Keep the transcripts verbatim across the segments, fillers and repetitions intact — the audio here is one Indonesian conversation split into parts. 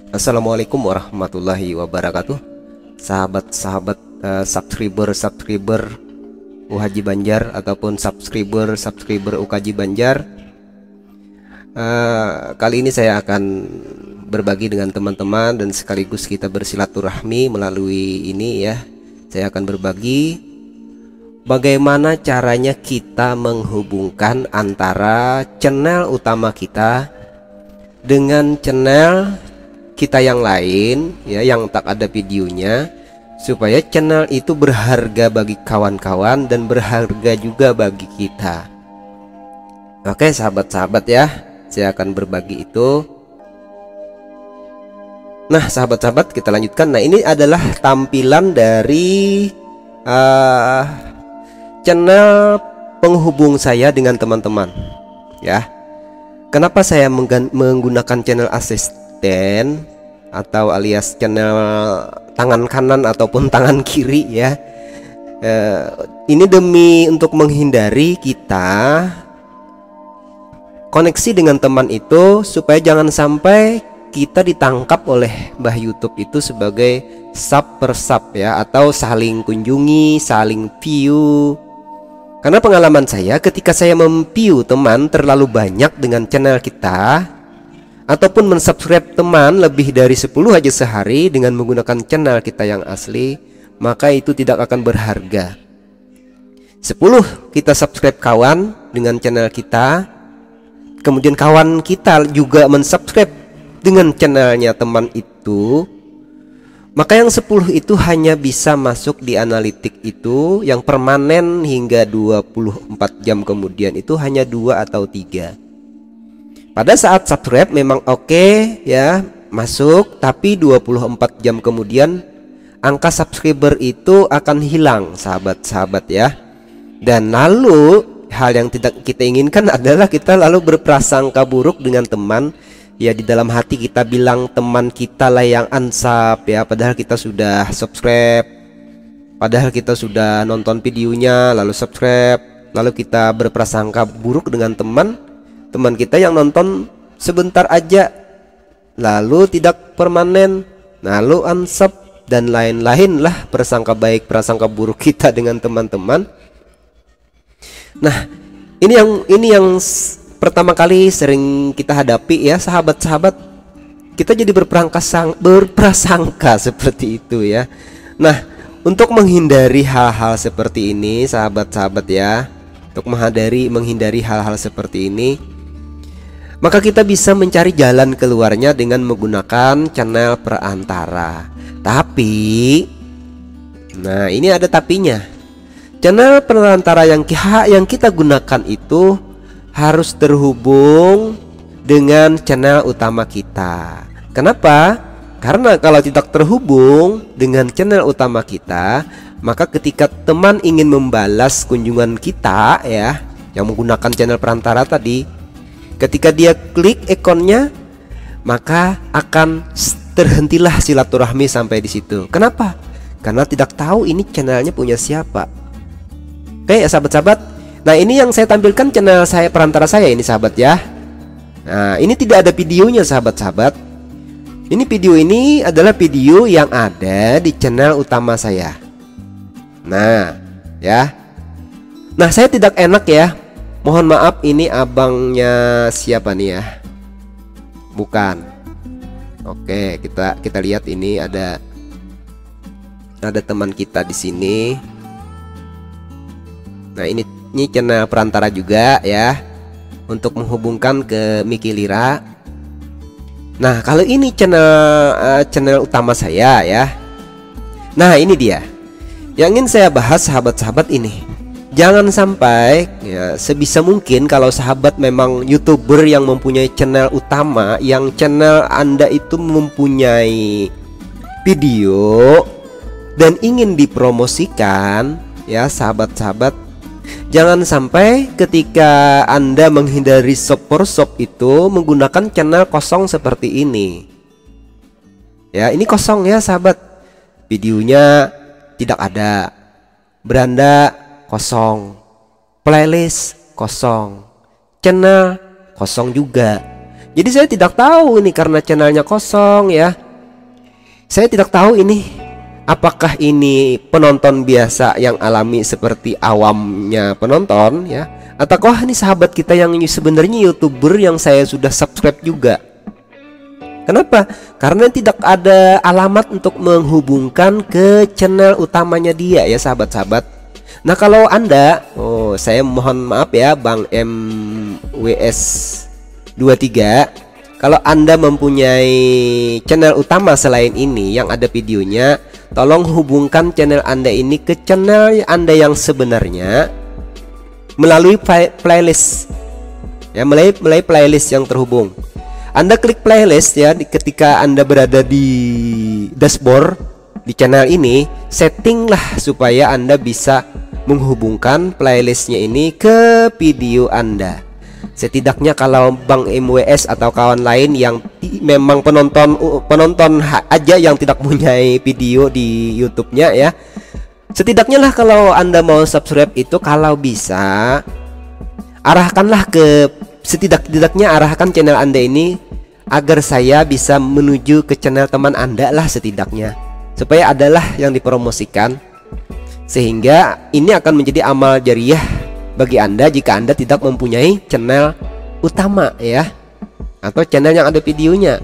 Assalamualaikum warahmatullahi wabarakatuh. Sahabat-sahabat uh, subscriber-subscriber U H J Banjar ataupun subscriber-subscriber U K J Banjar. uh, Kali ini saya akan berbagi dengan teman-teman dan sekaligus kita bersilaturahmi melalui ini ya. Saya akan berbagi bagaimana caranya kita menghubungkan antara channel utama kita dengan channel kita yang lain ya, yang tak ada videonya, supaya channel itu berharga bagi kawan-kawan dan berharga juga bagi kita. Oke sahabat-sahabat ya, saya akan berbagi itu. Nah sahabat-sahabat, kita lanjutkan. Nah ini adalah tampilan dari uh, channel penghubung saya dengan teman-teman ya. Kenapa saya menggunakan channel asisten atau alias channel tangan kanan ataupun tangan kiri ya? Eh, ini demi untuk menghindari kita koneksi dengan teman itu, supaya jangan sampai kita ditangkap oleh Mbah YouTube itu sebagai sub per sub ya, atau saling kunjungi, saling view. Karena pengalaman saya, ketika saya memview teman terlalu banyak dengan channel kita, ataupun mensubscribe teman lebih dari sepuluh aja sehari dengan menggunakan channel kita yang asli, maka itu tidak akan berharga. Sepuluh kita subscribe kawan dengan channel kita, kemudian kawan kita juga mensubscribe dengan channelnya teman itu, maka yang sepuluh itu hanya bisa masuk di analitik itu, yang permanen hingga dua puluh empat jam kemudian itu hanya dua atau tiga. Pada saat subscribe memang oke okay, ya, masuk, tapi dua puluh empat jam kemudian angka subscriber itu akan hilang sahabat-sahabat ya. Dan lalu hal yang tidak kita inginkan adalah kita lalu berprasangka buruk dengan teman. Ya, di dalam hati kita bilang teman kita lah yang unsub ya, padahal kita sudah subscribe, padahal kita sudah nonton videonya lalu subscribe, lalu kita berprasangka buruk dengan teman teman kita yang nonton sebentar aja lalu tidak permanen, lalu unsub dan lain-lain lah prasangka baik prasangka buruk kita dengan teman-teman. Nah ini yang ini yang pertama kali sering kita hadapi ya sahabat-sahabat. Kita jadi berprasangka, berprasangka seperti itu ya. Nah untuk menghindari hal-hal seperti ini sahabat-sahabat ya, untuk menghindari menghindari hal-hal seperti ini, maka kita bisa mencari jalan keluarnya dengan menggunakan channel perantara. Tapi nah ini ada tapinya. Channel perantara yang yang kita gunakan itu harus terhubung dengan channel utama kita. Kenapa? Karena kalau tidak terhubung dengan channel utama kita, maka ketika teman ingin membalas kunjungan kita ya, yang menggunakan channel perantara tadi, ketika dia klik ikonnya, maka akan terhentilah silaturahmi sampai di situ. Kenapa? Karena tidak tahu ini channelnya punya siapa. Oke ya sahabat-sahabat. Nah ini yang saya tampilkan channel saya perantara saya ini sahabat ya. Nah ini tidak ada videonya sahabat-sahabat. Ini video ini adalah video yang ada di channel utama saya. Nah ya. Nah saya tidak enak ya, mohon maaf, ini abangnya siapa nih ya? Bukan. Oke kita kita lihat ini ada ada teman kita di sini. Nah ini Ini channel perantara juga ya, untuk menghubungkan ke Miki Lira. Nah kalau ini channel uh, channel utama saya ya. Nah ini dia yang ingin saya bahas sahabat-sahabat ini. Jangan sampai ya, sebisa mungkin kalau sahabat memang YouTuber yang mempunyai channel utama, yang channel Anda itu mempunyai video dan ingin dipromosikan ya sahabat-sahabat, jangan sampai ketika Anda menghindari shop per shop itu menggunakan channel kosong seperti ini. Ya, ini kosong ya sahabat. Videonya tidak ada, beranda kosong, playlist kosong, channel kosong juga. Jadi saya tidak tahu ini karena channelnya kosong ya. Saya tidak tahu ini apakah ini penonton biasa yang alami seperti awamnya penonton ya, ataukah ini sahabat kita yang sebenarnya YouTuber yang saya sudah subscribe juga. Kenapa? Karena tidak ada alamat untuk menghubungkan ke channel utamanya dia ya sahabat-sahabat. Nah kalau Anda, oh saya mohon maaf ya Bang M W S dua puluh tiga, kalau Anda mempunyai channel utama selain ini yang ada videonya, tolong hubungkan channel Anda ini ke channel Anda yang sebenarnya melalui play playlist ya, melalui, melalui playlist yang terhubung. Anda klik playlist ya ketika Anda berada di dashboard di channel ini, settinglah supaya Anda bisa menghubungkan playlistnya ini ke video Anda. Setidaknya kalau Bang M W S atau kawan lain yang memang penonton penonton aja yang tidak punya video di YouTube-nya ya, setidaknya lah kalau Anda mau subscribe itu, kalau bisa arahkanlah ke setidak-tidaknya arahkan channel Anda ini agar saya bisa menuju ke channel teman Anda lah setidaknya, supaya adalah yang dipromosikan, sehingga ini akan menjadi amal jariah bagi Anda jika Anda tidak mempunyai channel utama ya, atau channel yang ada videonya.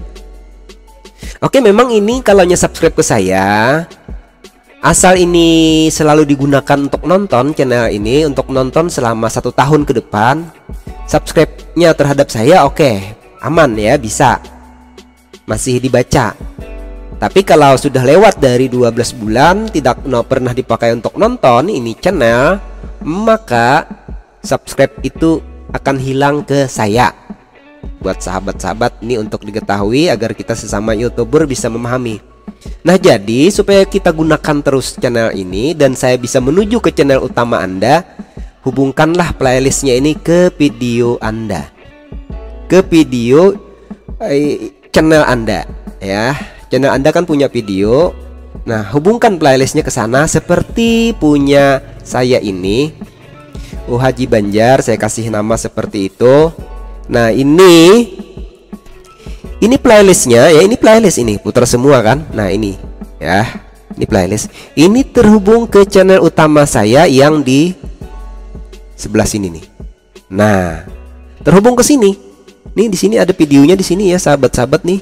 Oke, memang ini kalau subscribe ke saya, asal ini selalu digunakan untuk nonton channel ini, untuk nonton selama satu tahun ke depan, subscribe-nya terhadap saya oke, aman ya, bisa masih dibaca. Tapi kalau sudah lewat dari dua belas bulan tidak no, pernah dipakai untuk nonton ini channel, maka subscribe itu akan hilang ke saya. Buat sahabat-sahabat ini untuk diketahui agar kita sesama YouTuber bisa memahami. Nah jadi supaya kita gunakan terus channel ini dan saya bisa menuju ke channel utama Anda, hubungkanlah playlistnya ini ke video Anda, ke video eh, channel Anda ya. Channel Anda kan punya video. Nah hubungkan playlistnya ke sana seperti punya saya ini, Oh Haji Banjar, saya kasih nama seperti itu. Nah ini ini playlistnya ya, ini playlist ini putar semua kan. Nah ini ya, ini playlist ini terhubung ke channel utama saya yang di sebelah sini nih. Nah terhubung ke sini nih, di sini ada videonya di sini ya sahabat-sahabat nih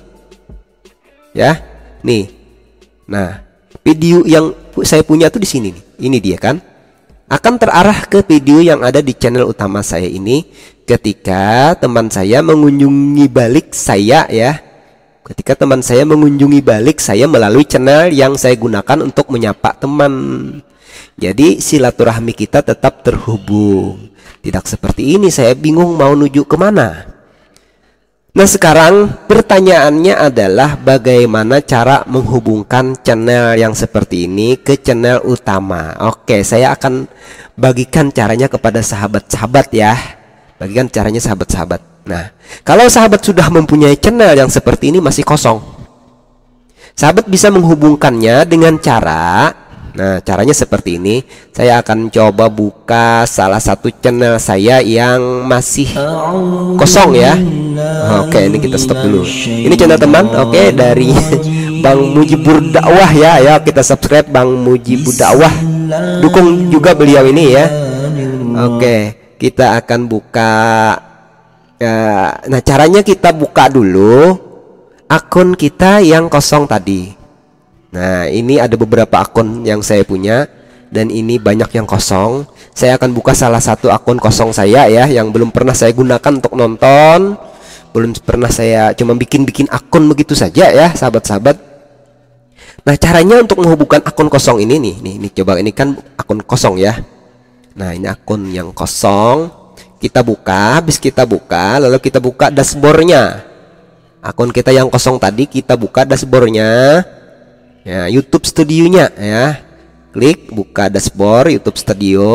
ya nih. Nah video yang saya punya tuh di sini nih, ini dia kan, akan terarah ke video yang ada di channel utama saya ini ketika teman saya mengunjungi balik saya ya. Ketika teman saya mengunjungi balik saya melalui channel yang saya gunakan untuk menyapa teman. Jadi silaturahmi kita tetap terhubung. Tidak seperti ini saya bingung mau nuju kemana. Nah sekarang pertanyaannya adalah bagaimana cara menghubungkan channel yang seperti ini ke channel utama. Oke, saya akan bagikan caranya kepada sahabat-sahabat ya. Bagikan caranya sahabat-sahabat. Nah kalau sahabat sudah mempunyai channel yang seperti ini masih kosong, sahabat bisa menghubungkannya dengan cara, nah caranya seperti ini. Saya akan coba buka salah satu channel saya yang masih kosong ya. Oke, ini kita stop dulu. Ini channel teman, oke, dari Bang Mujibur Dakwah ya. Ya kita subscribe Bang Mujibur Dakwah, dukung juga beliau ini ya. Oke, kita akan buka ya. Nah caranya kita buka dulu akun kita yang kosong tadi. Nah ini ada beberapa akun yang saya punya dan ini banyak yang kosong. Saya akan buka salah satu akun kosong saya ya, yang belum pernah saya gunakan untuk nonton, belum pernah saya cuma bikin-bikin akun begitu saja ya sahabat-sahabat. Nah caranya untuk menghubungkan akun kosong ini nih, nih, nih coba, ini kan akun kosong ya. Nah ini akun yang kosong, kita buka. Habis kita buka lalu kita buka dashboardnya akun kita yang kosong tadi. Kita buka dashboardnya ya, YouTube Studio-nya ya. Klik buka dashboard YouTube Studio.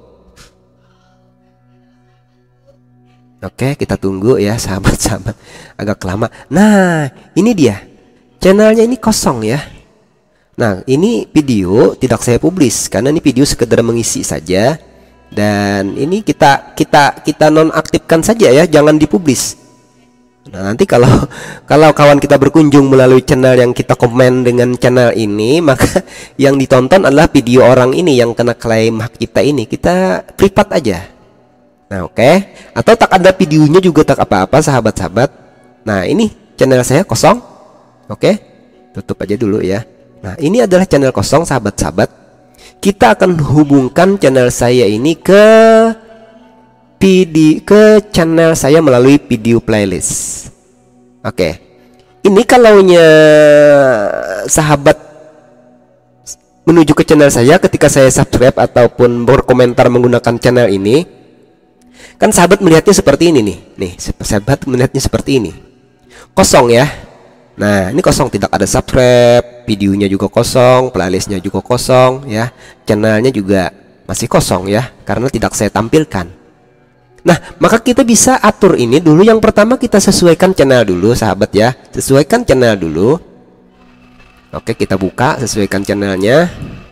Oke, kita tunggu ya sahabat-sahabat, agak lama. Nah ini dia channelnya, ini kosong ya. Nah ini video tidak saya publis karena ini video sekedar mengisi saja. Dan ini kita kita kita nonaktifkan saja ya, jangan dipublis. Nah, nanti kalau kalau kawan kita berkunjung melalui channel yang kita komen dengan channel ini, maka yang ditonton adalah video orang ini yang kena klaim hak kita ini. Kita privat aja. Nah, oke. Okay. Atau tak ada videonya juga, tak apa-apa sahabat-sahabat. Nah, ini channel saya kosong. Oke. Okay. Tutup aja dulu ya. Nah, ini adalah channel kosong sahabat-sahabat. Kita akan hubungkan channel saya ini ke video ke channel saya melalui video playlist. Oke, ini kalaunya sahabat menuju ke channel saya ketika saya subscribe ataupun berkomentar menggunakan channel ini, kan sahabat melihatnya seperti ini nih. Nih, sahabat melihatnya seperti ini. Kosong ya. Nah, ini kosong, tidak ada subscribe, videonya juga kosong, playlistnya juga kosong ya. Channelnya juga masih kosong ya, karena tidak saya tampilkan. Nah, maka kita bisa atur ini dulu. Yang pertama kita sesuaikan channel dulu sahabat ya. Sesuaikan channel dulu. Oke, kita buka, sesuaikan channelnya.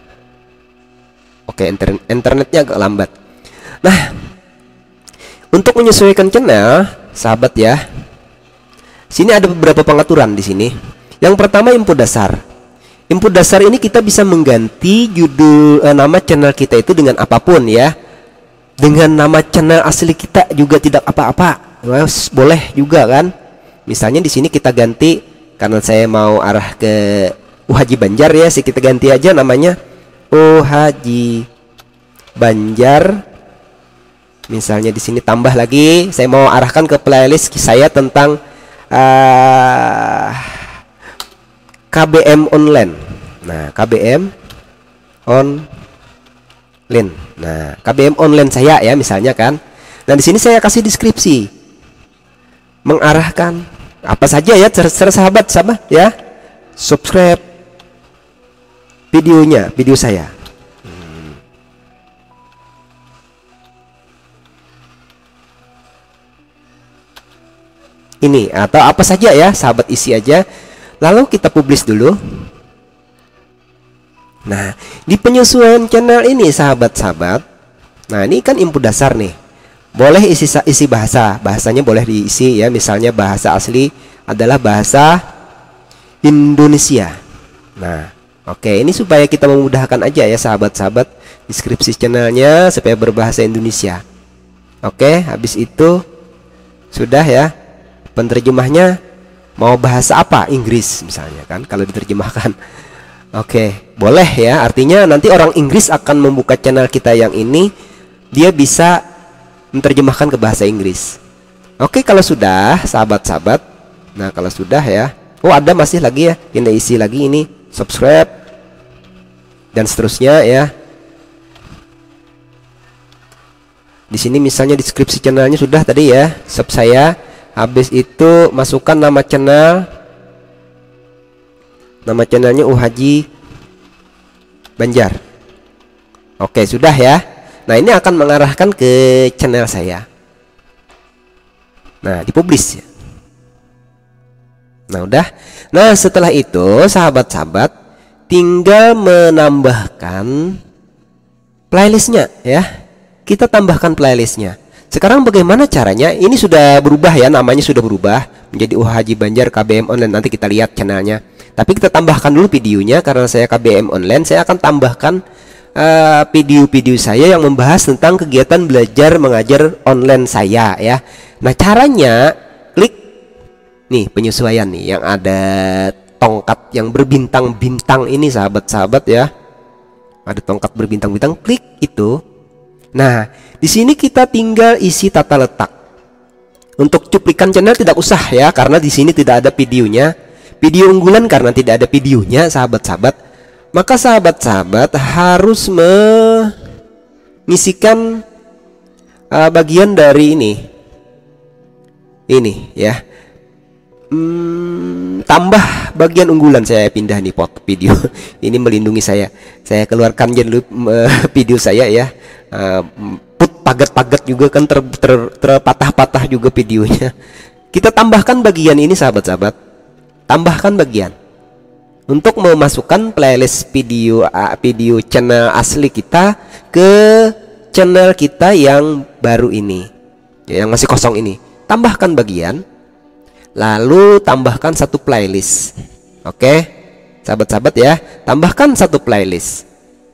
Oke, inter internetnya agak lambat. Nah, untuk menyesuaikan channel sahabat ya, sini ada beberapa pengaturan di sini. Yang pertama input dasar. Input dasar ini kita bisa mengganti judul eh, nama channel kita itu dengan apapun ya. Dengan nama channel asli kita juga tidak apa-apa, boleh juga kan. Misalnya di sini kita ganti, karena saya mau arah ke U Haji Banjar ya, sih kita ganti aja namanya U Haji Banjar. Misalnya di sini tambah lagi, saya mau arahkan ke playlist saya tentang uh, K B M online. Nah, K B M on Lin. Nah, K B M online saya ya misalnya kan. Nah, di sini saya kasih deskripsi. Mengarahkan apa saja ya, terserah sahabat sama ya. Subscribe videonya, video saya. Hmm. Ini atau apa saja ya, sahabat isi aja. Lalu kita publish dulu. Nah, di penyesuaian channel ini sahabat-sahabat, nah ini kan input dasar nih. Boleh isi isi bahasa, bahasanya boleh diisi ya. Misalnya bahasa asli adalah bahasa Indonesia. Nah, oke, ini supaya kita memudahkan aja ya sahabat-sahabat, deskripsi channelnya supaya berbahasa Indonesia. Oke, habis itu sudah ya. Penerjemahnya mau bahasa apa? Inggris misalnya kan kalau diterjemahkan. Oke, boleh ya. Artinya nanti orang Inggris akan membuka channel kita yang ini, dia bisa menerjemahkan ke bahasa Inggris. Oke, kalau sudah sahabat-sahabat. Nah, kalau sudah ya. Oh, ada masih lagi ya. Kita isi lagi ini, subscribe dan seterusnya ya. Di sini misalnya deskripsi channelnya sudah tadi ya. Sub saya. Habis itu masukkan nama channel. Nama channelnya U Haji Banjar. Oke, sudah ya. Nah, ini akan mengarahkan ke channel saya. Nah, dipublish ya. Nah, udah. Nah, setelah itu sahabat-sahabat tinggal menambahkan playlistnya ya. Kita tambahkan playlistnya. Sekarang bagaimana caranya? Ini sudah berubah ya, namanya sudah berubah menjadi U Haji Banjar K B M online. Nanti kita lihat channelnya. Tapi kita tambahkan dulu videonya, karena saya K B M online, saya akan tambahkan video-video uh, saya yang membahas tentang kegiatan belajar mengajar online saya ya. Nah, caranya klik nih penyesuaian nih yang ada tongkat yang berbintang-bintang ini sahabat-sahabat ya. Ada tongkat berbintang-bintang, klik itu. Nah, di sini kita tinggal isi tata letak. Untuk cuplikan channel tidak usah ya, karena di sini tidak ada videonya. Video unggulan karena tidak ada videonya sahabat-sahabat. Maka sahabat-sahabat harus mengisikan uh, bagian dari ini. Ini ya. Hmm, tambah bagian unggulan, saya pindah nih pot video. Ini melindungi saya. Saya keluarkan dulu uh, video saya ya. Uh, put pagat-pagat juga kan ter, ter, terpatah-patah juga videonya. Kita tambahkan bagian ini sahabat-sahabat. Tambahkan bagian untuk memasukkan playlist video video channel asli kita ke channel kita yang baru ini ya, yang masih kosong ini. Tambahkan bagian, lalu tambahkan satu playlist. Oke, sahabat-sahabat ya, tambahkan satu playlist.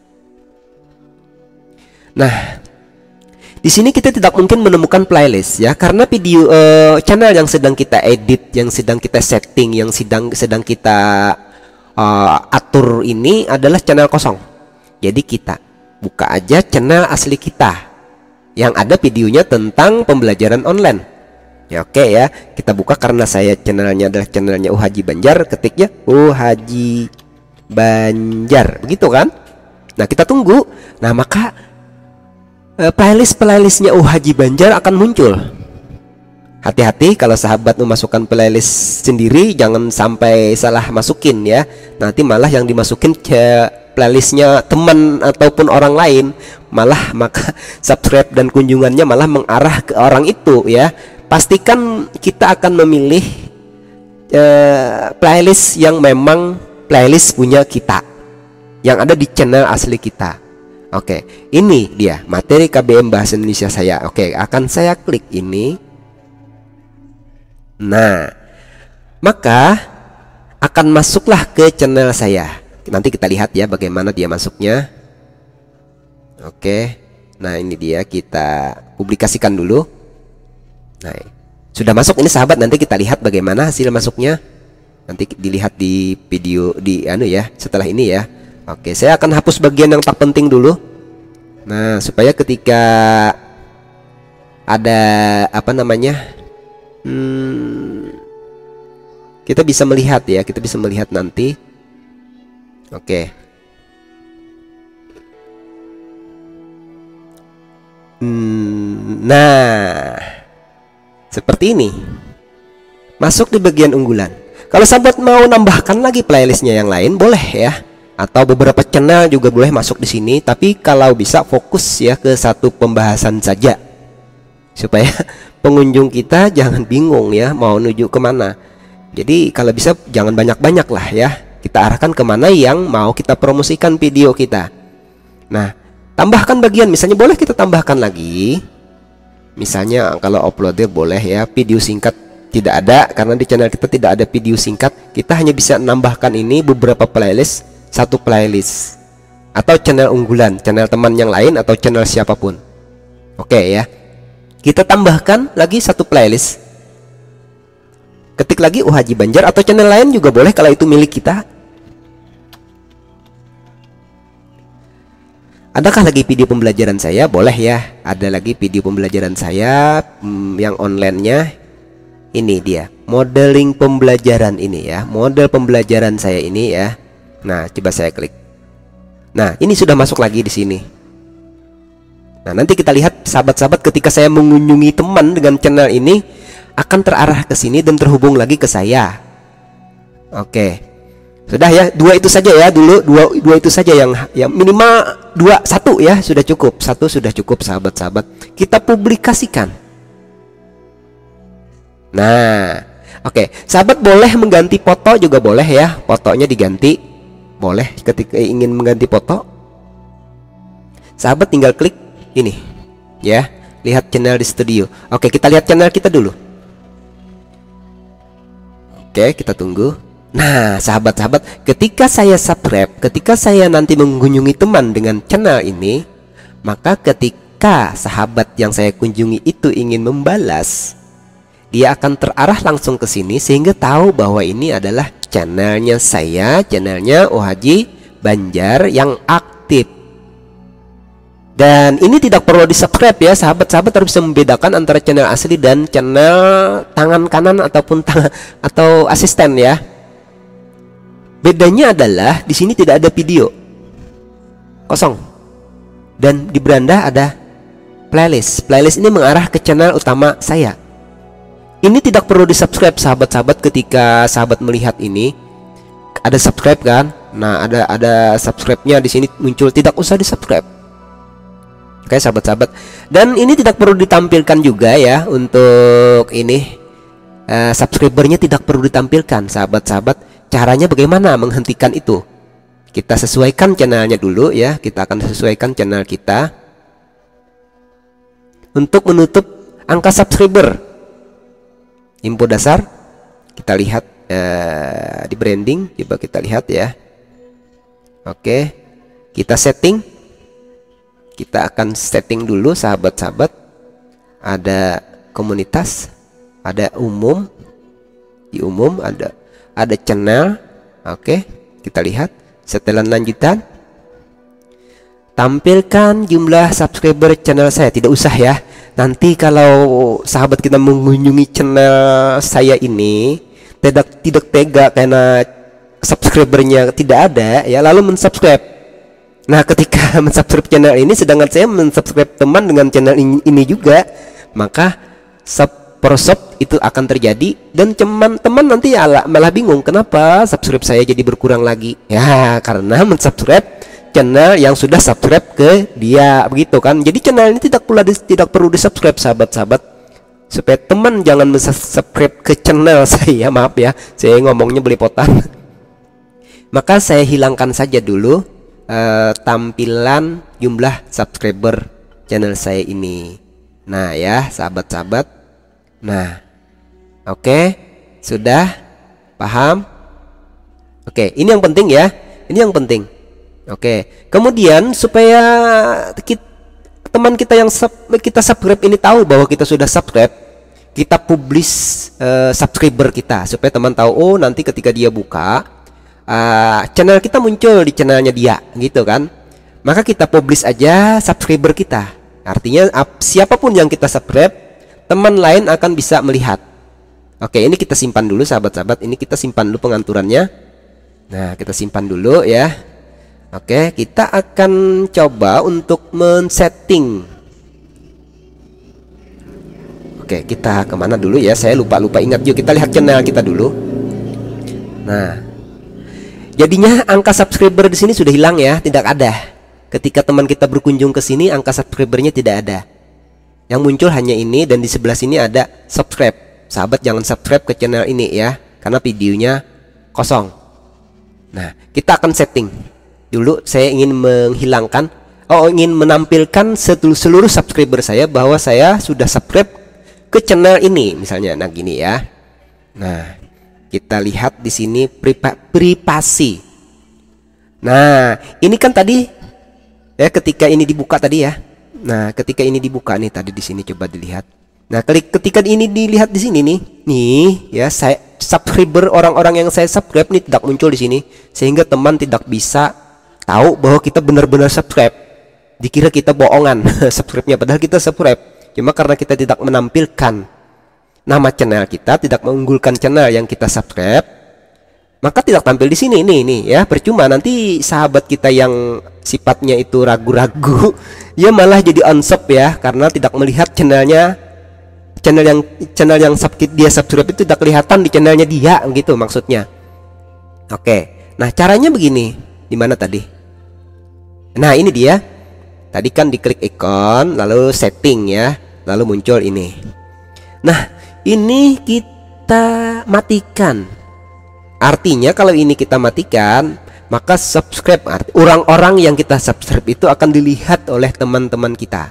Nah, di sini kita tidak mungkin menemukan playlist ya, karena video uh, channel yang sedang kita edit, yang sedang kita setting, yang sedang sedang kita uh, atur ini adalah channel kosong. Jadi kita buka aja channel asli kita yang ada videonya tentang pembelajaran online. Ya oke ya, kita buka karena saya channelnya adalah channelnya U Haji Banjar, ketiknya U Haji Banjar, begitu kan? Nah kita tunggu. Nah maka playlist-playlistnya U Haji Banjar akan muncul. Hati-hati kalau sahabat memasukkan playlist sendiri, jangan sampai salah masukin ya. Nanti malah yang dimasukin ke playlistnya teman ataupun orang lain, malah maka subscribe dan kunjungannya malah mengarah ke orang itu ya. Pastikan kita akan memilih uh, playlist yang memang playlist punya kita, yang ada di channel asli kita. Oke, ini dia materi K B M Bahasa Indonesia saya. Oke, akan saya klik ini. Nah, maka akan masuklah ke channel saya. Nanti kita lihat ya bagaimana dia masuknya. Oke, nah ini dia, kita publikasikan dulu. Nah, sudah masuk ini sahabat. Nanti kita lihat bagaimana hasil masuknya. Nanti dilihat di video di anu ya, setelah ini ya. Oke, saya akan hapus bagian yang tak penting dulu. Nah, supaya ketika ada apa namanya, hmm, kita bisa melihat ya, kita bisa melihat nanti. Oke. Hmm, nah, seperti ini. Masuk di bagian unggulan. Kalau sahabat mau nambahkan lagi playlistnya yang lain, boleh ya. Atau beberapa channel juga boleh masuk di sini, tapi kalau bisa fokus ya ke satu pembahasan saja, supaya pengunjung kita jangan bingung ya mau menuju kemana. Jadi kalau bisa jangan banyak-banyak lah ya, kita arahkan kemana yang mau kita promosikan video kita. Nah, tambahkan bagian, misalnya boleh kita tambahkan lagi, misalnya kalau uploader boleh ya, video singkat tidak ada karena di channel kita tidak ada video singkat. Kita hanya bisa menambahkan ini beberapa playlist, satu playlist atau channel unggulan, channel teman yang lain atau channel siapapun. Oke ya, kita tambahkan lagi satu playlist, ketik lagi U Haji Banjar atau channel lain juga boleh kalau itu milik kita. Adakah lagi video pembelajaran saya? Boleh ya, ada lagi video pembelajaran saya hmm, yang online-nya. Ini dia modeling pembelajaran ini ya, model pembelajaran saya ini ya. Nah, coba saya klik. Nah, ini sudah masuk lagi di sini. Nah, nanti kita lihat sahabat-sahabat, ketika saya mengunjungi teman dengan channel ini akan terarah ke sini dan terhubung lagi ke saya. Oke. Sudah ya, dua itu saja ya dulu, dua dua itu saja yang yang minimal dua, satu ya sudah cukup. Satu sudah cukup sahabat-sahabat. Kita publikasikan. Nah, oke. Sahabat boleh mengganti foto juga boleh ya. Fotonya diganti. Boleh ketika ingin mengganti foto, sahabat tinggal klik ini ya, lihat channel di studio. Oke, kita lihat channel kita dulu. Oke, kita tunggu. Nah, sahabat-sahabat, ketika saya subscribe, ketika saya nanti mengunjungi teman dengan channel ini, maka ketika sahabat yang saya kunjungi itu ingin membalas, dia akan terarah langsung ke sini sehingga tahu bahwa ini adalah channelnya saya, channelnya U Haji Banjar yang aktif. Dan ini tidak perlu di subscribe ya, sahabat-sahabat harus bisa membedakan antara channel asli dan channel tangan kanan ataupun tangan atau asisten ya. Bedanya adalah di sini tidak ada video, kosong, dan di beranda ada playlist. Playlist ini mengarah ke channel utama saya. Ini tidak perlu di subscribe sahabat-sahabat. Ketika sahabat melihat ini ada subscribe kan, nah ada ada subscribe-nya di sini muncul, tidak usah di subscribe. Oke sahabat-sahabat, dan ini tidak perlu ditampilkan juga ya untuk ini uh, subscribernya tidak perlu ditampilkan sahabat-sahabat. Caranya bagaimana menghentikan itu? Kita sesuaikan channelnya dulu ya, kita akan sesuaikan channel kita untuk menutup angka subscriber. Info dasar kita lihat uh, di branding, coba kita lihat ya. Oke, kita setting. Kita akan setting dulu sahabat-sahabat. Ada komunitas, ada umum. Di umum ada ada channel. Oke, kita lihat setelan lanjutan. Tampilkan jumlah subscriber channel saya. Tidak usah ya. Nanti kalau sahabat kita mengunjungi channel saya ini tidak tidak tega karena subscribernya tidak ada ya, lalu mensubscribe. Nah, ketika mensubscribe channel ini sedangkan saya mensubscribe teman dengan channel ini, ini juga, maka sub prosop itu akan terjadi dan teman-teman nanti malah, malah bingung kenapa subscribe saya jadi berkurang lagi. Ya, karena mensubscribe channel yang sudah subscribe ke dia, begitu kan. Jadi channel ini tidak pula di, tidak perlu di subscribe sahabat-sahabat, supaya teman jangan subscribe ke channel saya. Maaf ya, saya ngomongnya belepotan. Maka saya hilangkan saja dulu uh, tampilan jumlah subscriber channel saya ini. Nah ya sahabat-sahabat. Nah oke, okay. Sudah paham? Oke, okay. Ini yang penting ya, ini yang penting. Oke, kemudian supaya kita, teman kita yang sub, kita subscribe ini tahu bahwa kita sudah subscribe, kita publish uh, subscriber kita supaya teman tahu, oh nanti ketika dia buka uh, channel kita muncul di channelnya dia, gitu kan. Maka kita publish aja subscriber kita. Artinya ap, siapapun yang kita subscribe, teman lain akan bisa melihat. Oke, ini kita simpan dulu sahabat-sahabat. Ini kita simpan dulu pengaturannya. Nah, kita simpan dulu ya. Oke, kita akan coba untuk men-setting. Oke, kita kemana dulu ya? Saya lupa-lupa ingat. Yuk kita lihat channel kita dulu. Nah, jadinya angka subscriber di sini sudah hilang ya, tidak ada. Ketika teman kita berkunjung ke sini, angka subscribernya tidak ada. Yang muncul hanya ini dan di sebelah sini ada subscribe. Sahabat jangan subscribe ke channel ini ya, karena videonya kosong. Nah, kita akan setting. Dulu saya ingin menghilangkan, oh ingin menampilkan seluruh, seluruh subscriber saya bahwa saya sudah subscribe ke channel ini, misalnya. Nah gini ya. Nah kita lihat di sini priva, privasi. Nah ini kan tadi ya, ketika ini dibuka tadi ya. Nah ketika ini dibuka nih tadi di sini, coba dilihat. Nah klik ketika ini dilihat di sini nih, nih ya, saya subscriber orang-orang yang saya subscribe nih tidak muncul di sini, sehingga teman tidak bisa tahu bahwa kita benar-benar subscribe. Dikira kita bohongan subscribe-nya, padahal kita subscribe. Cuma karena kita tidak menampilkan nama channel kita, tidak mengunggulkan channel yang kita subscribe, maka tidak tampil di sini. Ini ini ya, percuma nanti sahabat kita yang sifatnya itu ragu-ragu ya malah jadi unsub ya, karena tidak melihat channelnya, channel yang channel yang dia subscribe itu tidak kelihatan di channelnya dia, gitu maksudnya. Oke, nah caranya begini. Di mana tadi? Nah ini dia. Tadi kan diklik ikon, lalu setting ya, lalu muncul ini. Nah ini kita matikan. Artinya kalau ini kita matikan, maka subscribe, orang-orang yang kita subscribe itu akan dilihat oleh teman-teman kita.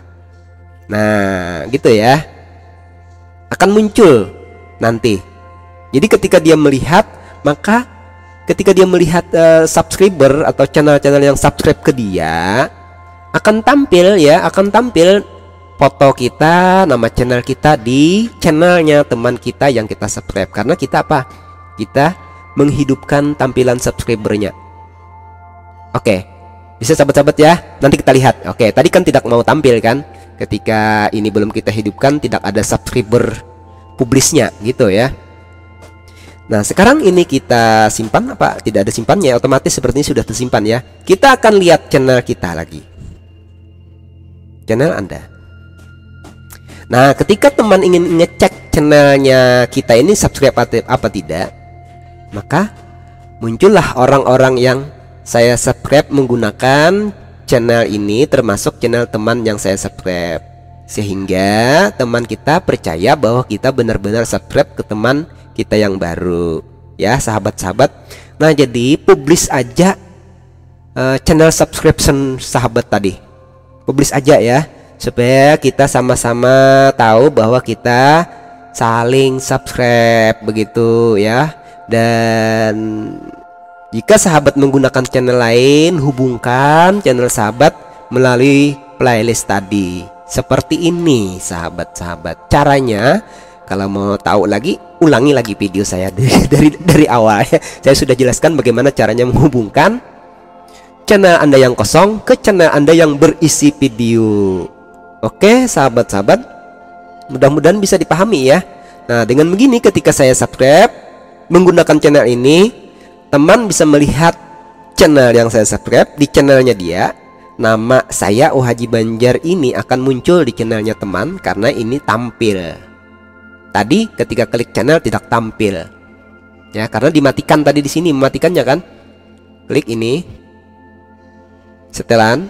Nah gitu ya, akan muncul nanti. Jadi ketika dia melihat, maka ketika dia melihat uh, subscriber atau channel-channel yang subscribe ke dia, akan tampil ya, akan tampil foto kita, nama channel kita di channelnya teman kita yang kita subscribe. Karena kita apa? Kita menghidupkan tampilan subscribernya. Oke, bisa sahabat-sahabat ya. Nanti kita lihat. Oke, tadi kan tidak mau tampil kan? Ketika ini belum kita hidupkan, tidak ada subscriber publisnya gitu ya. Nah sekarang ini kita simpan apa? Tidak ada simpannya, otomatis sepertinya sudah tersimpan ya. Kita akan lihat channel kita lagi, channel Anda. Nah ketika teman ingin ngecek channelnya kita ini subscribe apa tidak, maka muncullah orang-orang yang saya subscribe menggunakan channel ini, termasuk channel teman yang saya subscribe, sehingga teman kita percaya bahwa kita benar-benar subscribe ke teman kita yang baru ya sahabat-sahabat. Nah jadi publish aja uh, channel subscription sahabat tadi, publish aja ya, supaya kita sama-sama tahu bahwa kita saling subscribe begitu ya. Dan jika sahabat menggunakan channel lain, hubungkan channel sahabat melalui playlist tadi. Seperti ini sahabat-sahabat. Caranya, kalau mau tahu lagi, ulangi lagi video saya dari dari, dari awal ya. Saya sudah jelaskan bagaimana caranya menghubungkan channel Anda yang kosong ke channel Anda yang berisi video. Oke sahabat-sahabat, mudah-mudahan bisa dipahami ya. Nah, dengan begini ketika saya subscribe menggunakan channel ini, teman bisa melihat channel yang saya subscribe di channelnya dia. Nama saya Oh Haji Banjar ini akan muncul di channelnya teman karena ini tampil. Tadi ketika klik channel tidak tampil. Ya, karena dimatikan tadi di sini, mematikannya kan. Klik ini. Setelan.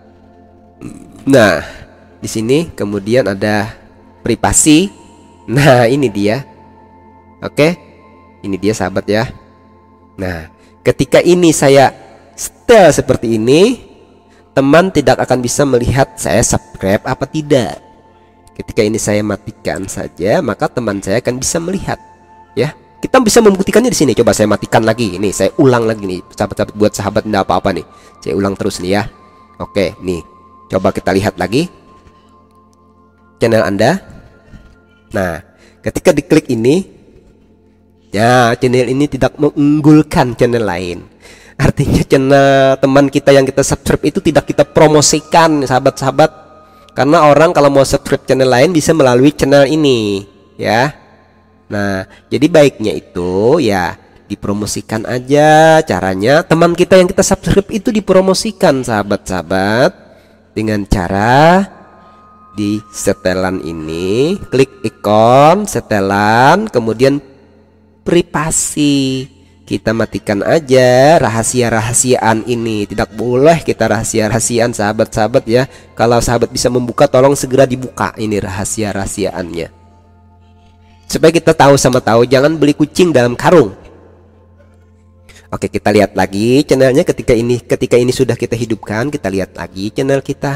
Nah, di sini kemudian ada privasi. Nah, ini dia. Oke. Ini dia sahabat ya. Nah, ketika ini saya setel seperti ini, teman tidak akan bisa melihat saya subscribe apa tidak. Ketika ini saya matikan saja, maka teman saya akan bisa melihat ya. Kita bisa membuktikannya di sini. Coba saya matikan lagi. Ini saya ulang lagi nih, sahabat-sahabat, buat sahabat tidak apa-apa nih. Saya ulang terus nih ya. Oke, nih. Coba kita lihat lagi channel Anda. Nah, ketika diklik ini, ya, channel ini tidak mengunggulkan channel lain. Artinya channel teman kita yang kita subscribe itu tidak kita promosikan sahabat-sahabat. Karena orang kalau mau subscribe channel lain bisa melalui channel ini ya. Nah, jadi baiknya itu ya dipromosikan aja. Caranya teman kita yang kita subscribe itu dipromosikan sahabat-sahabat, dengan cara di setelan ini, klik ikon setelan, kemudian privasi. Kita matikan aja rahasia-rahasiaan ini. Tidak boleh kita rahasia-rahasiaan sahabat-sahabat ya. Kalau sahabat bisa membuka, tolong segera dibuka ini rahasia-rahasiaannya, supaya kita tahu sama tahu. Jangan beli kucing dalam karung. Oke, kita lihat lagi channelnya. Ketika ini ketika ini sudah kita hidupkan, kita lihat lagi channel kita.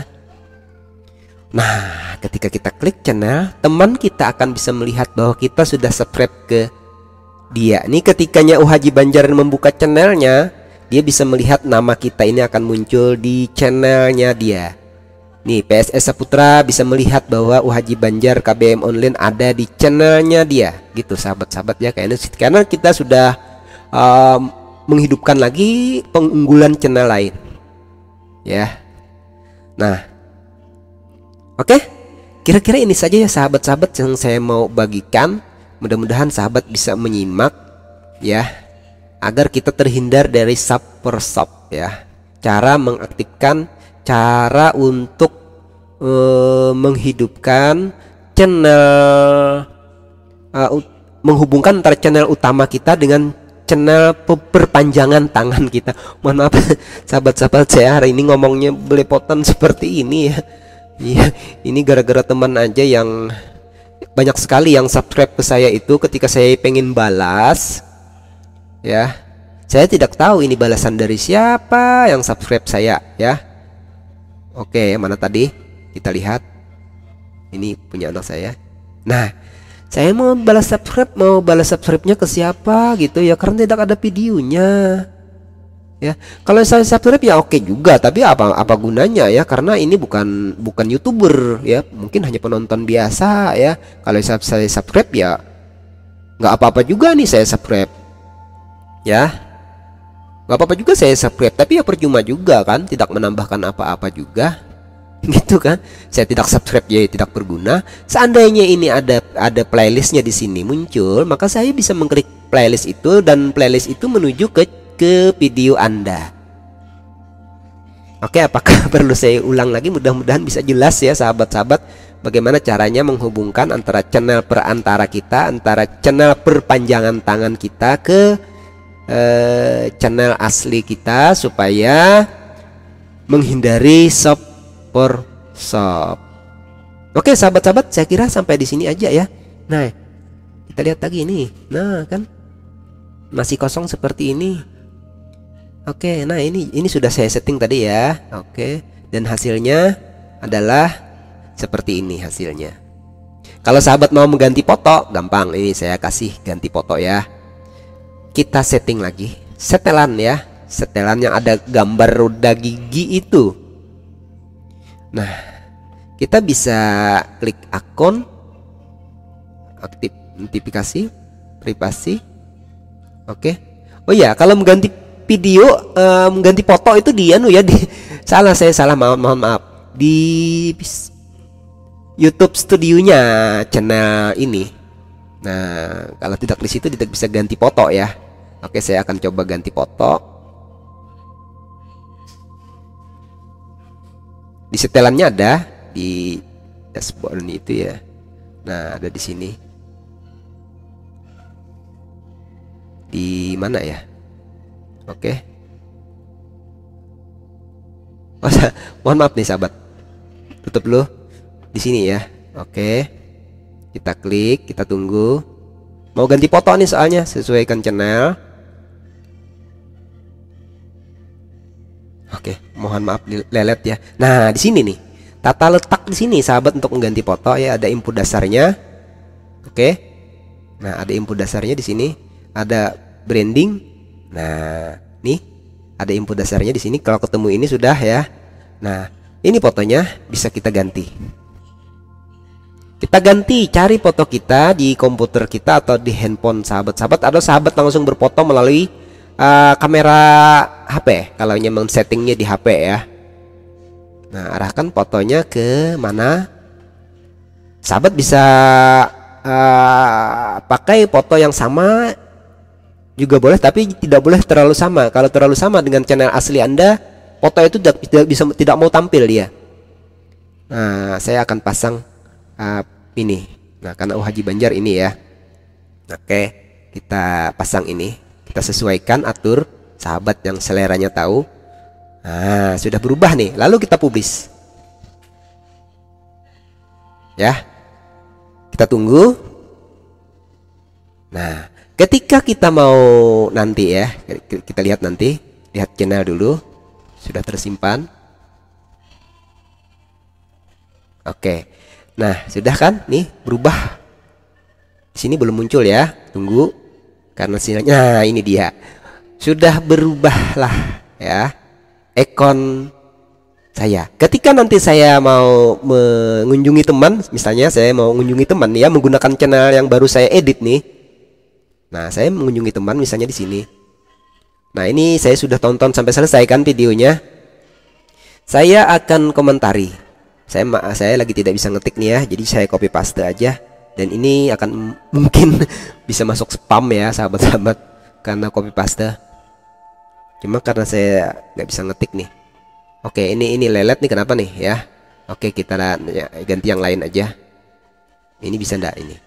Nah, ketika kita klik channel, teman kita akan bisa melihat bahwa kita sudah subscribe ke dia. Nih ketikanya Oh Haji Banjar membuka channelnya, dia bisa melihat nama kita ini akan muncul di channelnya dia. Nih P S S Saputra bisa melihat bahwa Oh Haji Banjar K B M Online ada di channelnya dia. Gitu sahabat-sahabat ya. Kayaknya karena kita sudah um, menghidupkan lagi pengunggulan channel lain ya. Nah, oke, kira-kira ini saja ya sahabat-sahabat yang saya mau bagikan. Mudah-mudahan sahabat bisa menyimak ya, agar kita terhindar dari sub per sub ya. Cara mengaktifkan, cara untuk uh, menghidupkan channel, uh, menghubungkan antara channel utama kita dengan channel perpanjangan tangan kita. Mohon maaf sahabat-sahabat, saya hari ini ngomongnya belepotan seperti ini ya. Iya, ini gara-gara teman aja yang banyak sekali yang subscribe ke saya itu. Ketika saya pengen balas ya, saya tidak tahu ini balasan dari siapa yang subscribe saya ya. Oke, mana tadi kita lihat, ini punya anak saya. Nah, saya mau balas subscribe, mau balas subscribe-nya ke siapa gitu ya, karena tidak ada videonya ya. Kalau saya subscribe ya oke juga, tapi apa apa gunanya ya, karena ini bukan bukan YouTuber ya, mungkin hanya penonton biasa ya. Kalau saya, saya subscribe ya nggak apa-apa juga nih saya subscribe ya, nggak apa-apa juga saya subscribe, tapi ya percuma juga kan, tidak menambahkan apa-apa juga gitu kan. Saya tidak subscribe ya tidak berguna. Seandainya ini ada ada playlistnya di sini muncul, maka saya bisa mengklik playlist itu dan playlist itu menuju ke ke video Anda. Oke, apakah perlu saya ulang lagi? Mudah-mudahan bisa jelas ya sahabat-sahabat, bagaimana caranya menghubungkan antara channel perantara kita, antara channel perpanjangan tangan kita ke eh, channel asli kita, supaya menghindari sub per sub. Oke sahabat-sahabat, saya kira sampai di sini aja ya. Nah, kita lihat lagi ini. Nah kan masih kosong seperti ini. Oke, nah ini ini sudah saya setting tadi ya. Oke, dan hasilnya adalah seperti ini hasilnya. Kalau sahabat mau mengganti foto, gampang. Ini saya kasih ganti foto ya. Kita setting lagi, setelan ya, setelan yang ada gambar roda gigi itu. Nah, kita bisa klik akun, aktif notifikasi, privasi. Oke. Oh ya, kalau mengganti video, uh, mengganti foto itu di anu ya, di salah saya salah mohon mohon maaf. Di YouTube studionya channel ini. Nah, kalau tidak di situ tidak bisa ganti foto ya. Oke, saya akan coba ganti foto. Di setelannya ada di dashboard ini itu ya. Nah, ada di sini. Di mana ya? Oke. Oh, mohon maaf nih sahabat. Tutup dulu. Di sini ya. Oke. Kita klik, kita tunggu. Mau ganti foto nih soalnya, sesuaikan channel. Oke, mohon maaf lelet ya. Nah, di sini nih. Tata letak di sini sahabat untuk mengganti foto ya, ada input dasarnya. Oke. Nah, ada input dasarnya di sini. Ada branding. Nah, nih ada input dasarnya di sini. Kalau ketemu ini sudah ya. Nah, ini fotonya bisa kita ganti. Kita ganti, cari foto kita di komputer kita atau di handphone sahabat-sahabat, atau sahabat langsung berfoto melalui uh, kamera H P kalau memang settingnya di H P ya. Nah, arahkan fotonya ke mana. Sahabat bisa uh, pakai foto yang sama juga boleh, tapi tidak boleh terlalu sama. Kalau terlalu sama dengan channel asli Anda, foto itu tidak, tidak bisa tidak mau tampil dia. Nah, saya akan pasang uh, ini. Nah, karena Oh Haji Banjar ini ya. Oke, kita pasang ini. Kita sesuaikan, atur sahabat yang seleranya tahu. Nah, sudah berubah nih. Lalu kita publish. Ya. Kita tunggu. Nah, ketika kita mau nanti ya, kita lihat nanti, lihat channel dulu, sudah tersimpan. Oke, nah sudah kan, nih berubah. Di sini belum muncul ya, tunggu, karena sinyalnya. Nah, ini dia, sudah berubah lah ya, ikon saya. Ketika nanti saya mau mengunjungi teman, misalnya saya mau mengunjungi teman ya, menggunakan channel yang baru saya edit nih. Nah, saya mengunjungi teman misalnya di sini. Nah, ini saya sudah tonton sampai selesai kan videonya. Saya akan komentari. Saya saya lagi tidak bisa ngetik nih ya, jadi saya copy paste aja. Dan ini akan mungkin bisa masuk spam ya sahabat-sahabat, karena copy paste. Cuma karena saya nggak bisa ngetik nih. Oke, ini ini lelet nih, kenapa nih ya? Oke, kita ya, ganti yang lain aja. Ini bisa ndak ini?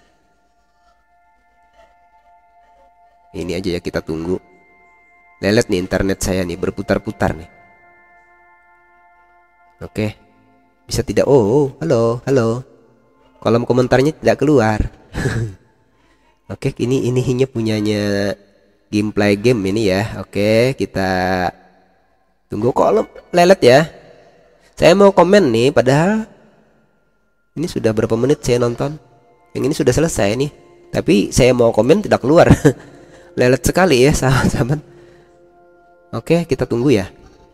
Ini aja ya, kita tunggu. Lelet nih internet saya nih, berputar-putar nih. Oke, bisa tidak? Oh, halo, halo. Kolom komentarnya tidak keluar. Oke, ini ini hanya punyanya gameplay game ini ya. Oke, kita tunggu. Kok lelet ya? Saya mau komen nih, padahal ini sudah berapa menit saya nonton. Yang ini sudah selesai nih, tapi saya mau komen tidak keluar. Lelet sekali ya sahabat-sahabat. Oke, kita tunggu ya.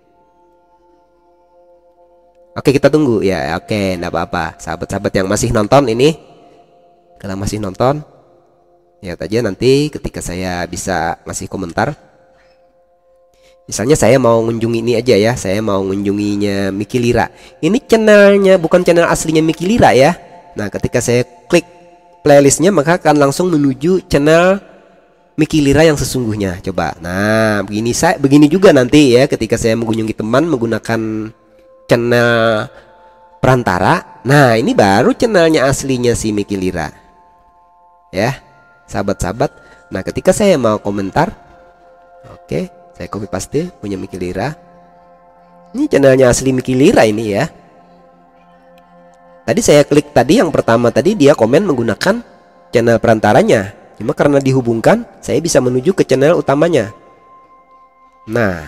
Oke, kita tunggu ya. Oke, enggak apa-apa. Sahabat-sahabat yang masih nonton ini, kalau masih nonton, lihat aja nanti ketika saya bisa ngasih komentar. Misalnya saya mau mengunjungi ini aja ya. Saya mau mengunjunginya Miki Lira. Ini channelnya bukan channel aslinya Miki Lira ya. Nah, ketika saya klik playlistnya, maka akan langsung menuju channel Miki Lira yang sesungguhnya. Coba. Nah, begini saya begini juga nanti ya, ketika saya mengunjungi teman menggunakan channel perantara. Nah, ini baru channelnya aslinya si Miki Lira. Ya, sahabat-sahabat. Nah, ketika saya mau komentar, oke, saya copy paste punya Miki Lira. Ini channelnya asli Miki Lira ini ya. Tadi saya klik tadi yang pertama tadi, dia komen menggunakan channel perantaranya. Cuma karena dihubungkan, saya bisa menuju ke channel utamanya. Nah,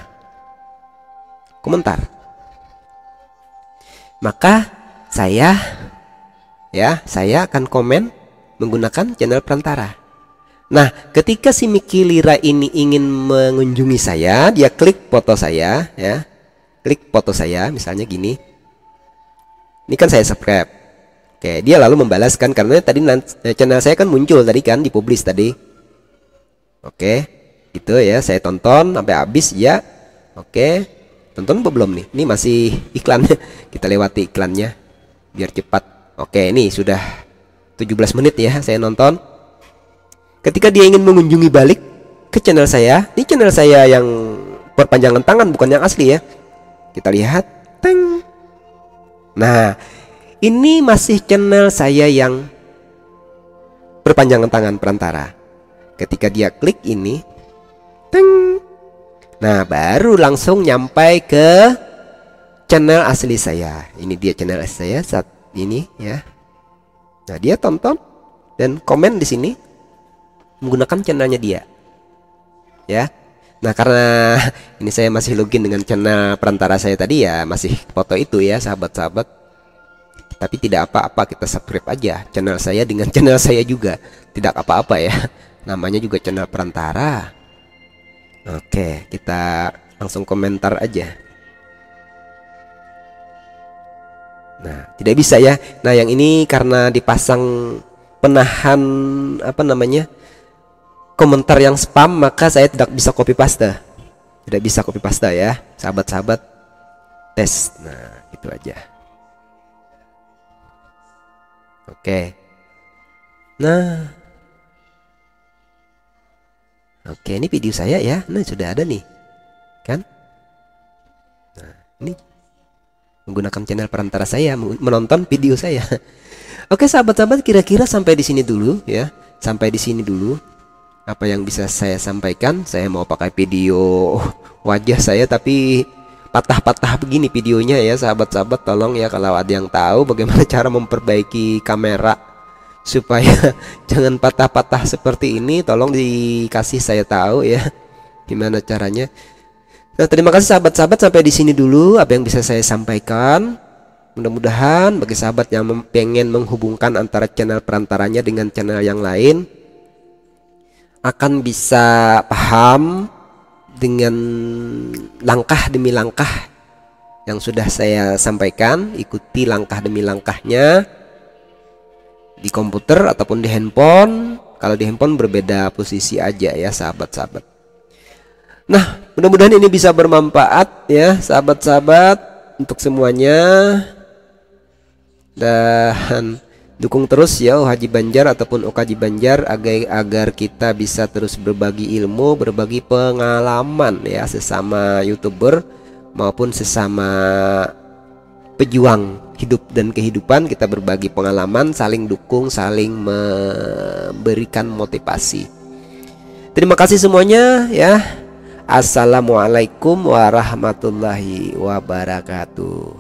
komentar. Maka saya ya, saya akan komen menggunakan channel perantara. Nah, ketika si Miki Lira ini ingin mengunjungi saya, dia klik foto saya, ya, klik foto saya, misalnya gini. Ini kan saya subscribe. Oke, dia lalu membalaskan karena tadi channel saya kan muncul tadi kan, dipublish tadi. Oke, gitu ya, saya tonton sampai habis ya. Oke, tonton apa belum nih? Ini masih iklannya. Kita lewati iklannya biar cepat. Oke, ini sudah tujuh belas menit ya saya nonton. Ketika dia ingin mengunjungi balik ke channel saya, ini channel saya yang perpanjangan tangan bukan yang asli ya. Kita lihat, teng. Nah, ini masih channel saya yang perpanjangan tangan perantara. Ketika dia klik ini, teng. Nah, baru langsung nyampai ke channel asli saya. Ini dia channel asli saya saat ini ya. Nah, dia tonton dan komen di sini menggunakan channelnya dia. Ya. Nah, karena ini saya masih login dengan channel perantara saya tadi ya, masih foto itu ya, sahabat-sahabat. Tapi tidak apa-apa, kita subscribe aja channel saya dengan channel saya juga. Tidak apa-apa ya. Namanya juga channel perantara. Oke, kita langsung komentar aja. Nah, tidak bisa ya. Nah, yang ini karena dipasang penahan apa namanya? Komentar yang spam, maka saya tidak bisa copy paste. Tidak bisa copy paste ya, sahabat-sahabat. Tes. Nah, itu aja. Oke. Nah. Oke, ini video saya ya. Nah, sudah ada nih. Kan? Nah, ini menggunakan channel perantara saya menonton video saya. Oke sahabat-sahabat, kira-kira sampai di sini dulu ya. Sampai di sini dulu apa yang bisa saya sampaikan. Saya mau pakai video wajah saya tapi patah-patah begini videonya ya sahabat-sahabat. Tolong ya kalau ada yang tahu bagaimana cara memperbaiki kamera supaya jangan patah-patah seperti ini, tolong dikasih saya tahu ya gimana caranya. Nah, terima kasih sahabat-sahabat, sampai di sini dulu apa yang bisa saya sampaikan. Mudah-mudahan bagi sahabat yang pengen menghubungkan antara channel perantaranya dengan channel yang lain akan bisa paham dengan langkah demi langkah yang sudah saya sampaikan. Ikuti langkah demi langkahnya di komputer ataupun di handphone. Kalau di handphone berbeda posisi aja ya sahabat-sahabat. Nah, mudah-mudahan ini bisa bermanfaat ya sahabat-sahabat untuk semuanya. Dan dukung terus ya O Haji Banjar ataupun O K J Banjar agar, agar kita bisa terus berbagi ilmu, berbagi pengalaman ya sesama YouTuber maupun sesama pejuang hidup dan kehidupan. Kita berbagi pengalaman, saling dukung, saling memberikan motivasi. Terima kasih semuanya ya. Assalamualaikum warahmatullahi wabarakatuh.